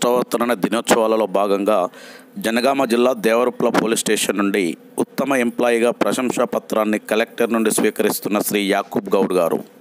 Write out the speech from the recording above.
ప్రవర్తన దినోత్సవాలలో భాగంగా జనగామ జిల్లా దేవరపల్లి పోలీస్ స్టేషన్ నుండి ఉత్తమ ఎంప్లాయీగా ప్రశంసా పత్రాన్ని కలెక్టర్ నుండి స్వీకరిస్తున్న శ్రీ యాకూబ్ గౌడ్ గారు.